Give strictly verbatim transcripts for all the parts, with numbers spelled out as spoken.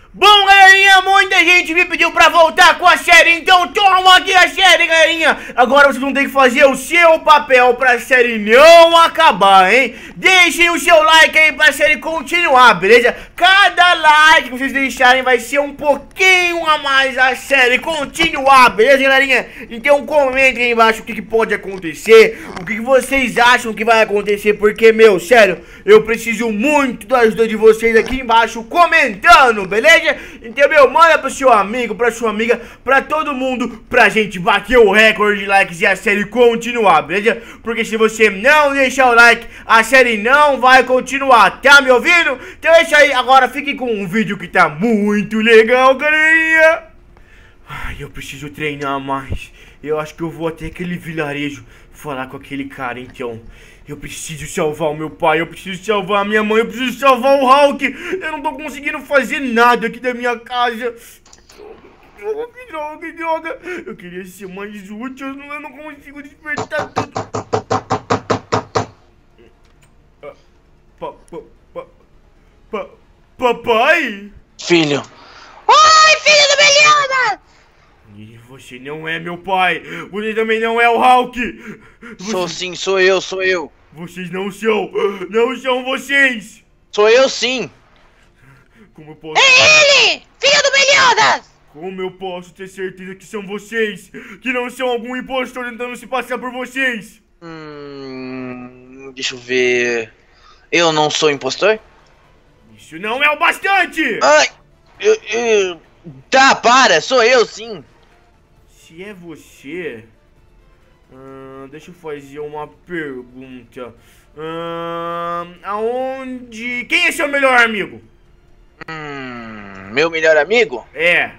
Bom, galerinha, muita gente me pediu pra voltar com a série, então toma aqui a série, galerinha. Agora vocês vão ter que fazer o seu papel pra série não acabar, hein? Deixem o seu like aí pra série continuar, beleza? Cada like que vocês deixarem vai ser um pouquinho a mais a série continuar, beleza, galerinha? Então comentem aí embaixo o que, que pode acontecer, o que, que vocês acham que vai acontecer, porque, meu, sério, eu preciso muito da ajuda de vocês aqui embaixo comentando, beleza? Então, meu, manda pro seu amigo, pra sua amiga, pra todo mundo, pra gente bater o recorde de likes e a série continuar, beleza? Porque se você não deixar o like, a série não vai continuar, tá me ouvindo? Então é isso aí, agora fique com um vídeo que tá muito legal, galerinha. Ai, eu preciso treinar mais. Eu acho que eu vou até aquele vilarejo falar com aquele cara, então. Eu preciso salvar o meu pai, eu preciso salvar a minha mãe, eu preciso salvar o Hulk. Eu não tô conseguindo fazer nada aqui da minha casa. Que droga, que droga, que droga. Eu queria ser mais útil, eu não consigo despertar tudo. Pa, pa, pa, pa, papai? Filho. Oi, filho do Meliodas! E você não é meu pai. Você também não é o Hulk. Você... Sou sim, sou eu, sou eu. Vocês não são. Não são vocês. Sou eu sim. Como eu posso... É ele! Filho do Meliodas! Como eu posso ter certeza que são vocês? Que não são algum impostor tentando se passar por vocês? Hum... Deixa eu ver... Eu não sou impostor? Isso não é o bastante! Ai... Eu, eu... Tá, para, sou eu sim. Se é você... Hum, deixa eu fazer uma pergunta. Hum, aonde... Quem é seu melhor amigo? Hum... Meu melhor amigo? É.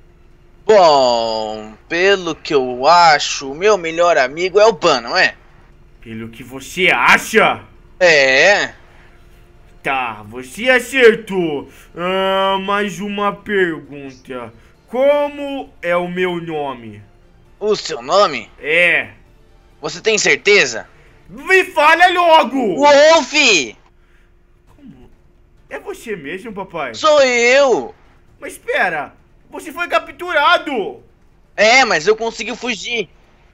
Bom... Pelo que eu acho, o meu melhor amigo é o Pan, não é? Pelo que você acha? É... Tá, você acertou. Ah, mais uma pergunta. Como é o meu nome? O seu nome? É. Você tem certeza? Me fala logo! Wolf! Como? É você mesmo, papai? Sou eu! Mas espera, você foi capturado! É, mas eu consegui fugir.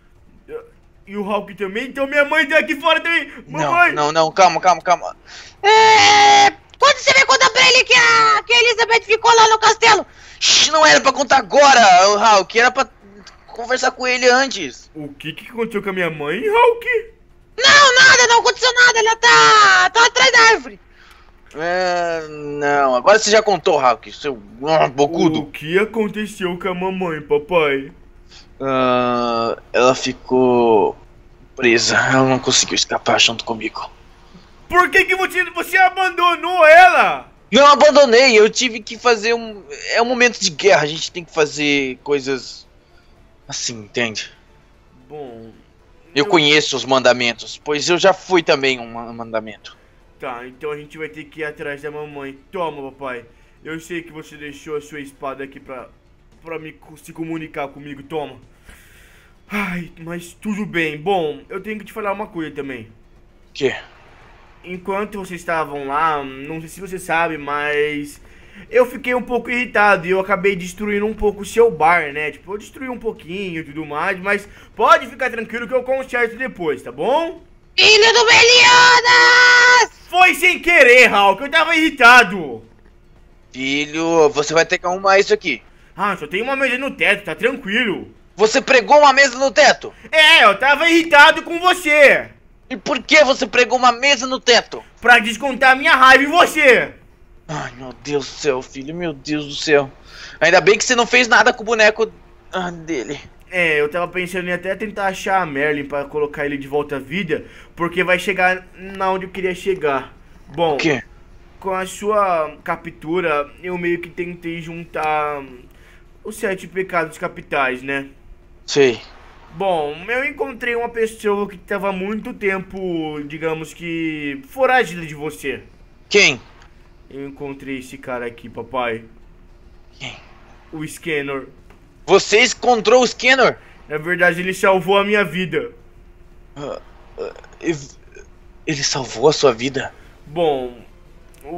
E o Hulk também? Então minha mãe tá aqui fora também! Não, Mamãe! não, não, calma, calma, calma. É... Quando você vai contar pra ele que a, que a Elizabeth ficou lá no castelo? Shhh, não era pra contar agora, o Hulk, era pra conversar com ele antes. O que que aconteceu com a minha mãe, Hulk? Não, nada, não aconteceu nada, ela tá... tá atrás da árvore. É, não, agora você já contou, Hulk, seu ah, bocudo. O que aconteceu com a mamãe, papai? Ah, ela ficou presa, ela não conseguiu escapar junto comigo. Por que que você, você abandonou ela? Não abandonei, eu tive que fazer um... É um momento de guerra, a gente tem que fazer coisas assim, entende? Bom... Eu conheço os mandamentos, pois eu já fui também um ma- mandamento. Tá, então a gente vai ter que ir atrás da mamãe. Toma, papai. Eu sei que você deixou a sua espada aqui pra, pra me, se comunicar comigo. Toma. Ai, mas tudo bem. Bom, eu tenho que te falar uma coisa também. Que? Enquanto vocês estavam lá, não sei se você sabe, mas... eu fiquei um pouco irritado e eu acabei destruindo um pouco o seu bar, né? Tipo, eu destruí um pouquinho e tudo mais, mas pode ficar tranquilo que eu conserto depois, tá bom? Filho do Meliodas! Foi sem querer, Hulk, eu tava irritado. Filho, você vai ter que arrumar isso aqui. Ah, só tem uma mesa no teto, tá tranquilo. Você pregou uma mesa no teto? É, eu tava irritado com você. E por que você pregou uma mesa no teto? Pra descontar minha raiva em você. Ai, meu Deus do céu, filho, meu Deus do céu. Ainda bem que você não fez nada com o boneco ah, dele. É, eu tava pensando em até tentar achar a Merlin pra colocar ele de volta à vida, porque vai chegar na onde eu queria chegar. Bom, O quê? com a sua captura, eu meio que tentei juntar os sete pecados capitais, né? Sei. Bom, eu encontrei uma pessoa que tava há muito tempo, digamos que, foragida de você. Quem? Eu encontrei esse cara aqui, papai. Quem? O Scanner. Você encontrou o Scanner? Na verdade, ele salvou a minha vida. Uh, uh, ele salvou a sua vida? Bom, o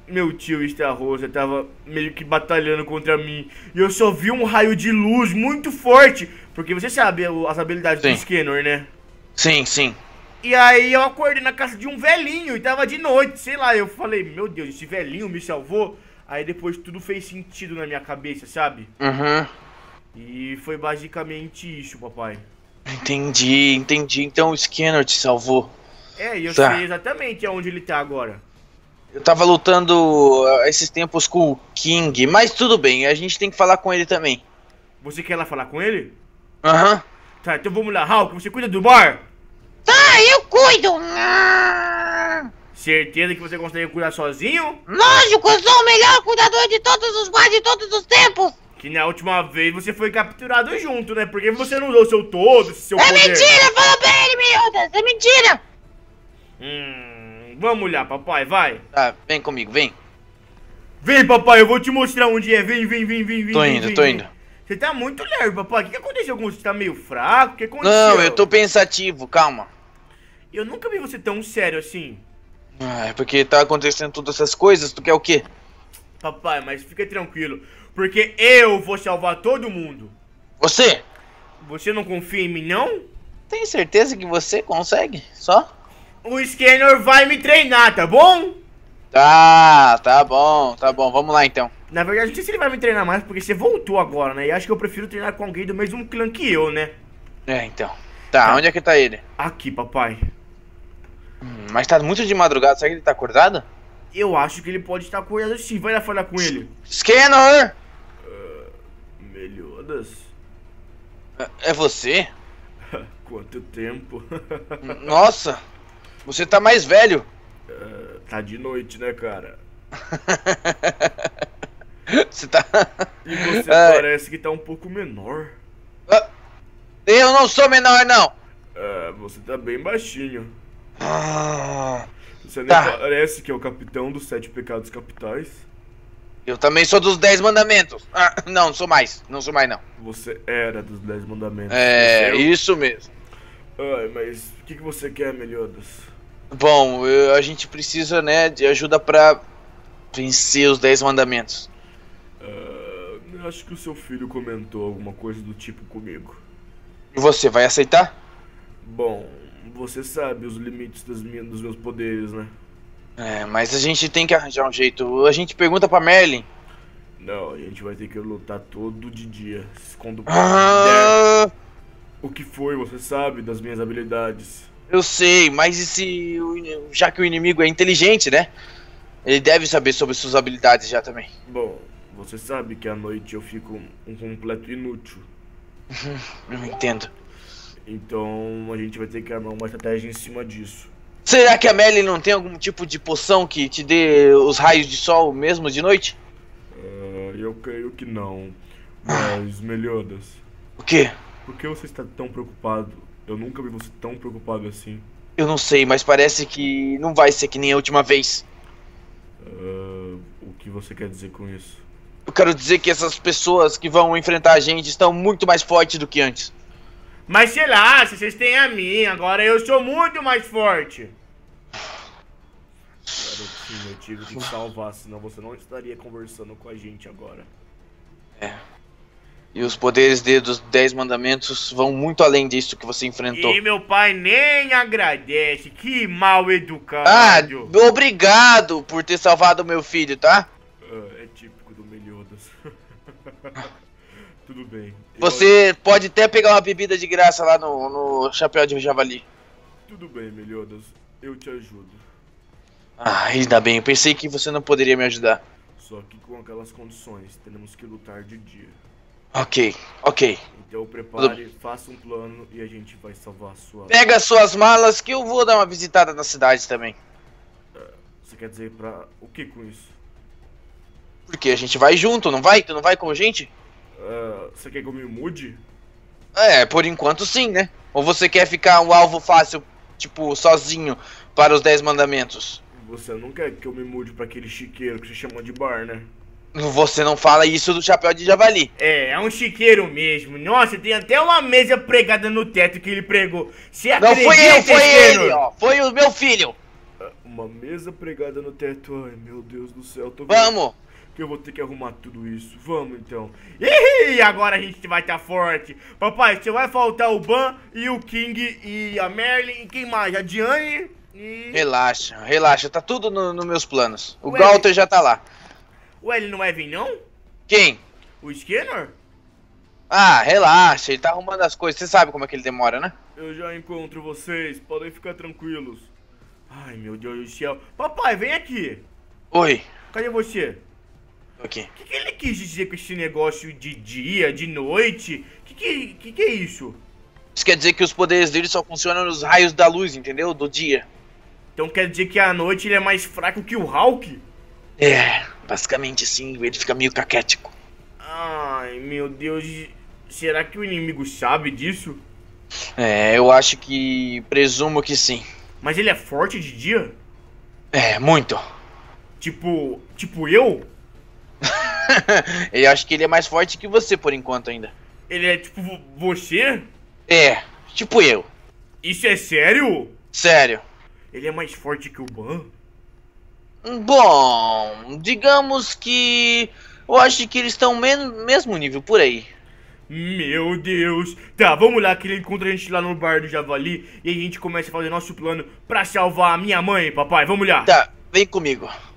meu tio Star-Rosa tava meio que batalhando contra mim. E eu só vi um raio de luz muito forte. Porque você sabe as habilidades Sim. do Scanner, né? Sim, sim. E aí eu acordei na casa de um velhinho e tava de noite, sei lá. Eu falei, meu Deus, esse velhinho me salvou. Aí depois tudo fez sentido na minha cabeça, sabe? Uhum. E foi basicamente isso, papai. Entendi, entendi. Então o Scanner te salvou. É, e eu Tá. sei exatamente aonde ele tá agora. Eu tava lutando uh, esses tempos com o King, mas tudo bem, a gente tem que falar com ele também. Você quer lá falar com ele? Aham. Tá, então vamos lá, Hulk, você cuida do bar? Tá, eu cuido. Ah, Certeza que você consegue cuidar sozinho? Lógico, eu sou o melhor cuidador de todos os bares de todos os tempos. Que na última vez você foi capturado junto, né? Porque você não usou o seu todo, esse seu É poder. mentira, fala pra ele, miúdas, é mentira. Hum, vamos lá, papai, vai. Tá, vem comigo, vem. Vem, papai, eu vou te mostrar onde é. Vem, vem, vem, vem, vem. Tô vem, indo, vem, tô vem. indo. Você tá muito lerdo, papai. O que que aconteceu com você? Você tá meio fraco? O que aconteceu? Não, eu tô pensativo, calma. Eu nunca vi você tão sério assim. Ah, é porque tá acontecendo todas essas coisas, tu quer o quê? Papai, mas fica tranquilo. Porque eu vou salvar todo mundo. Você? Você não confia em mim, não? Tem certeza que você consegue? Só? O Scanner vai me treinar, tá bom? Tá, tá bom, tá bom, vamos lá então. Na verdade, não sei se ele vai me treinar mais, porque você voltou agora, né? E acho que eu prefiro treinar com alguém do mesmo clã que eu, né? É, então. Tá, Tá. onde é que tá ele? Aqui, papai. Hum, mas tá muito de madrugada, será que ele tá acordado? Eu acho que ele pode estar acordado sim. Vai lá falar com ele. Scanner! Meliodas? É você? Quanto tempo? Nossa, você tá mais velho. Tá de noite, né, cara? Você tá... E você Ai. parece que tá um pouco menor. Ah, eu não sou menor, não. É, você tá bem baixinho. Ah, Você nem Tá. parece que é o capitão dos sete pecados capitais. eu também sou dos dez mandamentos. Ah, não, não sou mais. Não sou mais, não. Você era dos dez mandamentos. É, Você isso mesmo. Ai, mas o que, que você quer, Meliodas? Bom, eu- a gente precisa, né, de ajuda pra vencer os dez mandamentos. Ah, eu acho que o seu filho comentou alguma coisa do tipo comigo. E você, vai aceitar? Bom, você sabe os limites das minhas, dos meus poderes, né? É, mas a gente tem que arranjar um jeito. A gente pergunta pra Merlin. Não, a gente vai ter que lutar todo de dia. Quando der. Ah, O que foi, você sabe das minhas habilidades. eu sei, mas e se o ini- já que o inimigo é inteligente, né? Ele deve saber sobre suas habilidades já também. Bom, você sabe que à noite eu fico um completo inútil. Não entendo. Então a gente vai ter que armar uma estratégia em cima disso. Será que a Merlin não tem algum tipo de poção que te dê os raios de sol mesmo de noite? Ah, eu creio que não. Mas, Meliodas, O quê? por que você está tão preocupado? Eu nunca vi você tão preocupado assim. Eu não sei, mas parece que não vai ser que nem a última vez. Ah, o que você quer dizer com isso? Eu quero dizer que essas pessoas que vão enfrentar a gente estão muito mais fortes do que antes. Mas sei lá, se vocês têm a mim, agora eu sou muito mais forte. Garotinho, eu tive que te salvar, senão você não estaria conversando com a gente agora. E os poderes de, dos dez mandamentos vão muito além disso que você enfrentou. E meu pai nem agradece, que mal Ah, educado. obrigado por ter salvado meu filho, tá? Ah, é típico do Meliodas. Tudo bem. Eu- Você pode até pegar uma bebida de graça lá no, no chapéu de javali. Tudo bem, Meliodas. Eu te ajudo. Ah, ainda bem, eu pensei que você não poderia me ajudar. Só que com aquelas condições, teremos que lutar de dia. Ok, ok. Então prepare, faça um plano e a gente vai salvar a sua... Pega as suas malas que eu vou dar uma visitada na cidade também. Você quer dizer pra... o que com isso? Porque a gente vai junto, não vai? Tu não vai com a gente? Ah, você quer que eu me mude? É, por enquanto sim, né? Ou você quer ficar um alvo fácil, tipo, sozinho, para os dez mandamentos? Você não quer que eu me mude pra aquele chiqueiro que você chama de bar, né? Você não fala isso do chapéu de javali. É, é um chiqueiro mesmo. Nossa, tem até uma mesa pregada no teto que ele pregou. Você Não acredita, fui eu, foi Esqueno? ele, ó. Foi o meu filho. Uma mesa pregada no teto. Ai, meu Deus do céu. Tô vendo Vamos! que eu vou ter que arrumar tudo isso. Vamos, então. Ih, agora a gente vai estar forte. Papai, você vai faltar o Ban e o King e a Merlin. E quem mais? A Diane e... Relaxa, relaxa. Tá tudo nos no meus planos. O Ué, Galter já tá lá. Ué, ele não vai vir, não? Quem? O Skinner? Ah, relaxa. Ele tá arrumando as coisas. Você sabe como é que ele demora, né? Eu já encontro vocês. Podem ficar tranquilos. Ai, meu Deus do céu. Papai, vem aqui. Oi. Cadê você? Tô aqui. O que, que ele quis dizer com esse negócio de dia, de noite? O que, que, que, que é isso? Isso quer dizer que os poderes dele só funcionam nos raios da luz, entendeu? Do dia. Então quer dizer que à noite ele é mais fraco que o Hulk? É, basicamente assim. Ele fica meio caquético. Ai, meu Deus. Será que o inimigo sabe disso? É, eu acho que... Presumo que sim. Mas ele é forte de dia? É, muito. Tipo... Tipo eu? Eu acho que ele é mais forte que você por enquanto ainda. Ele é tipo vo- você? É, tipo eu. Isso é sério? Sério. Ele é mais forte que o Ban? Bom, digamos que... Eu acho que eles estão no mesmo nível, por aí. Meu Deus. Tá, vamos lá que ele encontra a gente lá no bar do Javali e a gente começa a fazer nosso plano pra salvar a minha mãe, papai. Vamos lá. Tá, vem comigo.